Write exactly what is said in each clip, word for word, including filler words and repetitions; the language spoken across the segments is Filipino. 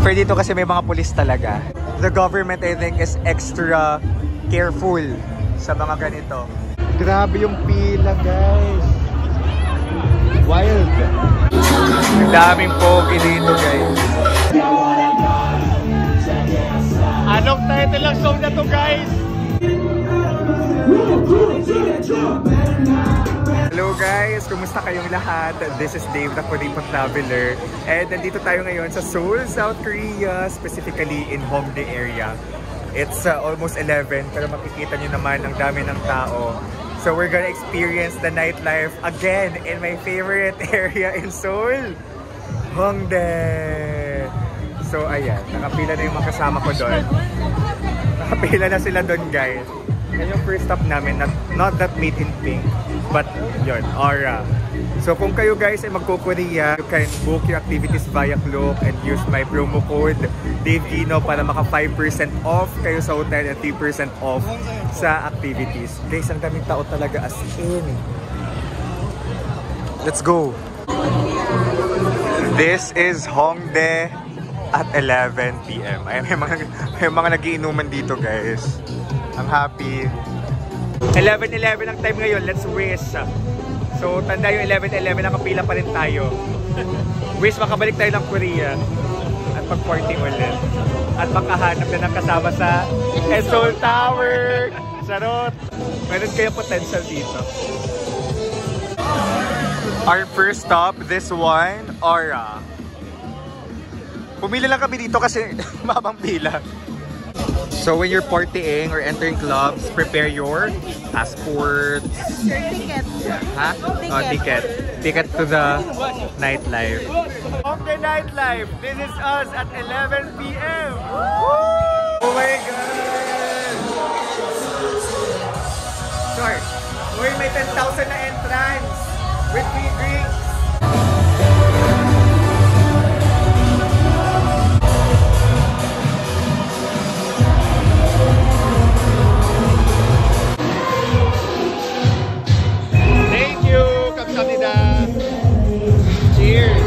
Prefer dito kasi may mga pulis talaga. The government, I think, is extra careful sa mga ganito. Grabe yung pila, guys. Wild. Ang daming pogi dito, guys. Anong title lang song na to, guys? Hello guys! Kumusta kayong lahat? This is Dave, the Kuripot Traveler. And nandito tayo ngayon sa Seoul, South Korea, specifically in Hongdae area. It's uh, almost eleven, pero makikita nyo naman ang dami ng tao. So we're gonna experience the nightlife again in my favorite area in Seoul, Hongdae. So ayan, nakapila na yung mga kasama ko doon. Nakapila na sila doon, guys. Yan yung first stop namin, not, not that made in pink, but yun, Aura. So kung kayo guys ay magko-Korea, you can book your activities via Klook and use my promo code DaveGino para maka five percent off kayo sa hotel and three percent off sa activities. Guys, ang daming tao talaga, as in. Let's go! This is Hongdae at eleven p m Ay, may mga, may mga nagiinuman dito, guys. I'm happy. eleven eleven ang time ngayon. Let's wish. So, tanda yung eleven eleven, nakapila pa rin tayo. Wish makabalik tayo ng Korea at mag-party ulit. At makahanap na ng kasama sa Seoul Tower. Charot! Meron kayo potential dito. Our first stop, this one, Aura. Pumila lang kami dito kasi mabang pila. So when you're partying or entering clubs, prepare your passport. Your ticket. Ha? Ticket. Oh, ticket. Ticket to the nightlife. Of the nightlife, this is us at eleven p m Oh my God! Sorry. Uy, may ten thousand na entrance with free drinks. Cheers!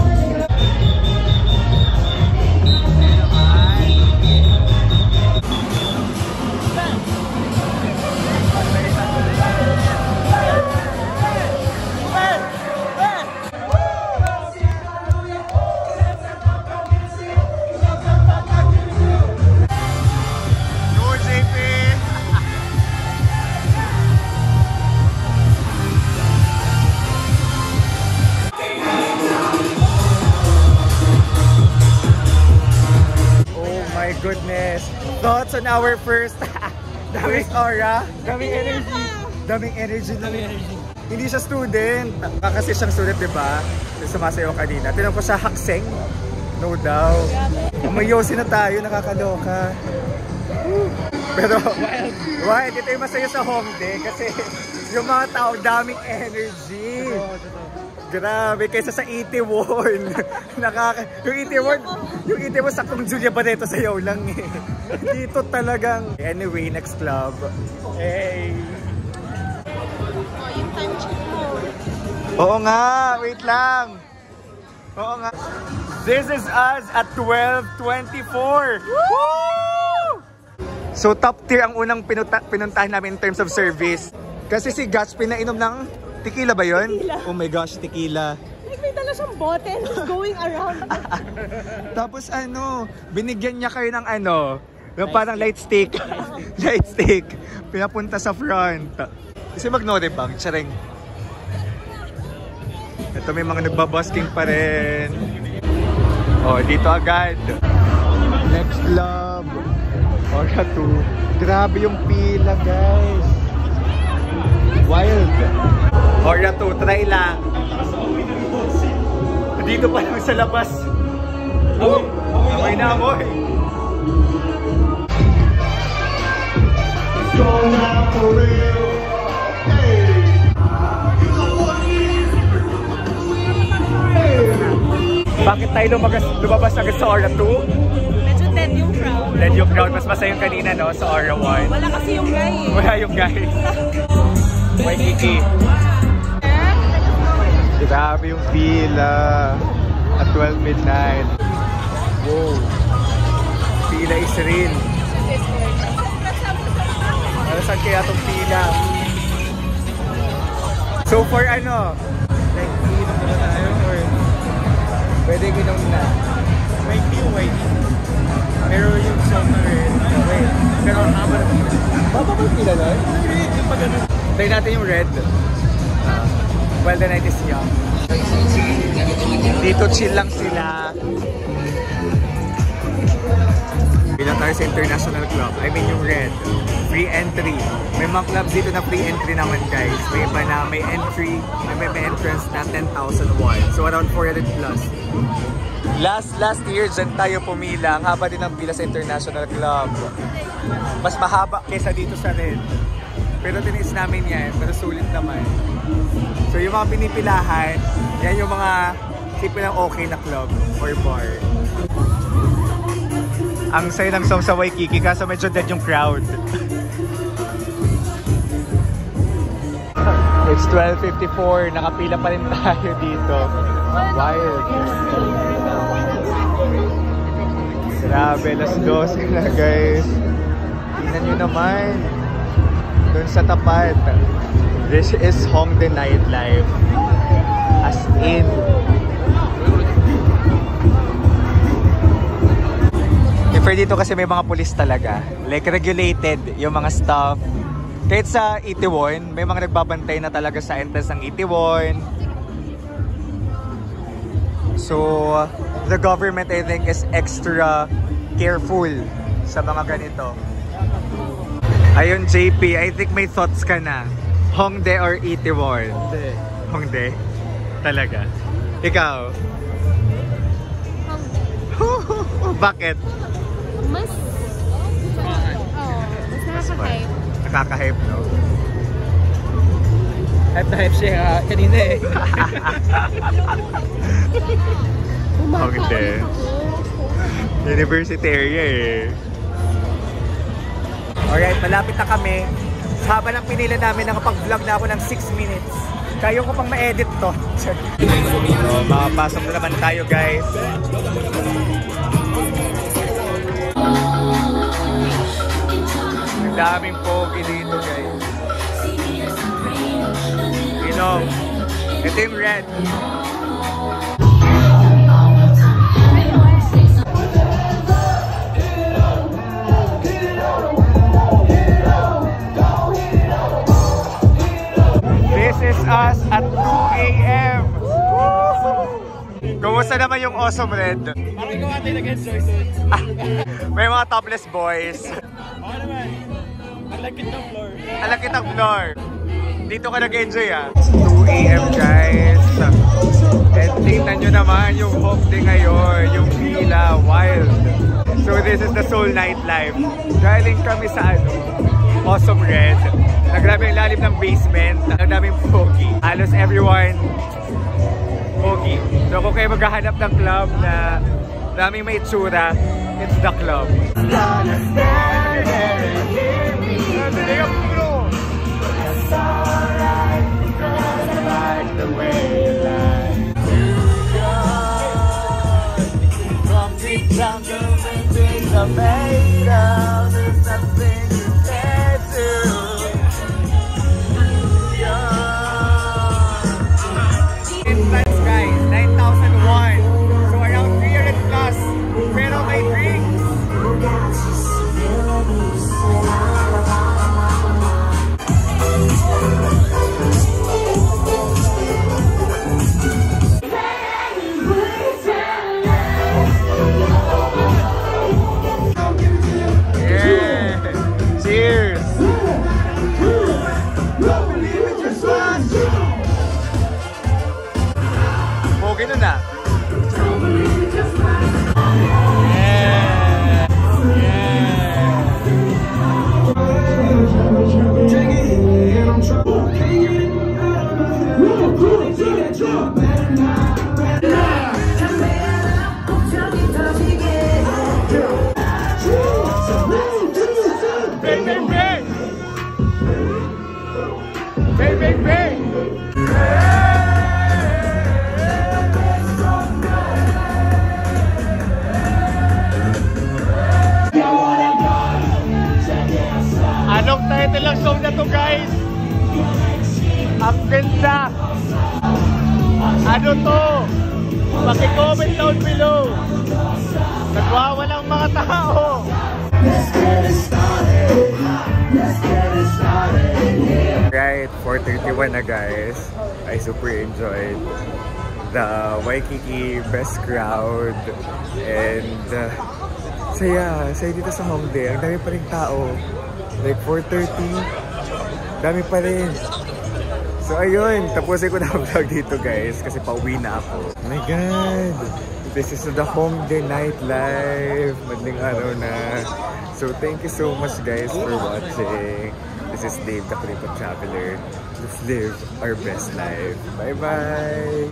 Goodness. Thoughts on our first daming aura, daming energy, daming energy, daming energy. Hindi siya student, kasi siyang student, diba? Sumasayaw kanina. Tinanong ko siya, hakseng? No daw. Umayosin na tayo, nakakaloka. Pero, wild. Ito yung masaya sa Hongdae kasi yung mga tao, daming energy. Grabe, kaysa sa Itaewon. Nakaka yung Itaewon, yung Itaewon saktong Julia Barreto sayaw lang eh. Dito talagang. Anyway, next club. Hey. Oh, yung tanchik mo. Oo nga, wait lang. Oo nga. This is us at twelve twenty-four. Woo! So top tier ang unang pinunta pinuntahan namin in terms of service. Kasi si Gus pinainom ng tequila ba yun? Tequila. Oh my gosh, tequila. Like may dala siyang bottle going around. Tapos ano, binigyan niya kayo ng ano, yung parang light stick. Light stick. Pinapunta sa front. Kasi mag-no-rebang, tsareng. Ito may mga nagbabasking pa rin. Oh, dito agad. Next club. Aura two. Grabe yung pila, guys. Wild. Aura two, try lang. Dito pa lang sa labas. Oh, amoy na amoy. Let's go now for real. Hey. Bakit tayo lumagas, lumabas agad sa Aura two? Medyo dead yung crowd. Dead yung crowd. Mas masaya yung kanina, no? Sa Aura one. Wala kasi yung guy eh. Wala yung guy. Waikiki. Grabe yung pila at twelve midnight. Wow. Pila is real. Para saan kaya itong pila? So for ano? Like, inom na tayo or pwede inom na? May Q white. Pero yung song na rin, wait. Pero haba na pila. Baba ba pila na? Hindi, yung pag ano. Try natin yung red. Uh, while the night is young. Dito chill lang sila. Bilang tayo sa International Club. I mean yung red. Free entry. May mga clubs dito na free entry naman guys. May iba na may entry, may, may entrance na ten thousand won. So around four hundred plus. Last last year dyan tayo pumila. Ang haba din ng pila sa International Club. Mas mahaba kaysa dito sa red. Pero tinis namin yan. Pero sulit naman. So yung mga pinipilahan, yan yung mga tipo ng okay na club or bar. Ang sayo ng song sa Waikiki kaso medyo dead yung crowd. It's twelve fifty-four, nakapila pa rin tayo dito. Wild. Grabe, alas dos na guys. Tingnan nyo naman. Doon sa tapat. This is Hongdae nightlife. As in. Prefer dito kasi may mga pulis talaga. Like regulated yung mga staff. Kahit sa Itaewon, may mga nagbabantay na talaga sa entrance ng Itaewon. So, the government I think is extra careful sa mga ganito. Ayun J P, I think may thoughts ka na. Hongdae or Itaewon? Hongdae. Hongdae? Talaga? Ikaw? Hongdae. Bakit? Mas... Oh, mas nakaka-hype. Nakaka-hype, no? Hype na hype siya uh, kanina eh. Hongdae. University area eh. Alright, malapit na kami. Sa haba ng pinila namin, nakapag-vlog na ako ng six minutes. Kaya ko pang ma-edit to. So, makapasok na naman tayo guys. Ang daming pogi dito guys. Inom. Ito yung red. This is us at two A M Kumusta naman yung Awesome Red? Parang ikaw atin nag-enjoy doon. May mga topless boys. Oo naman. Ang lakit ng floor. Ang lakit ng floor. Dito ka nag-enjoy ah. two A M guys. And tingnan nyo naman yung Hongdae ngayon. Yung pila, wild. So this is the Seoul nightlife. Galing kami sa ano, Awesome Red. Nagrabe yung lalim ng basement. Ang daming pogi. Halos everyone pogi. So kung kayo maghahanap ng club na daming may itsura, it's the club. Entrance guys, nine thousand won. So around three hundred plus. Pero may drinks. Yeah. Ang ganda! Ano to? Paki-comment down below. Nagwawalang mga tao. Right, four thirty-one na guys. I super enjoyed the Waikiki best crowd and uh, saya, saya dito sa Hongdae. Ang dami pa rin tao. Like four thirty, dami pa rin. So ayun, tapusin ko na ang vlog dito guys kasi pauwi na ako. Oh my god! This is the Hongdae nightlife. Madling araw na. So thank you so much guys for watching. This is Dave, the Kuripot Traveler. Let's live our best life. Bye bye!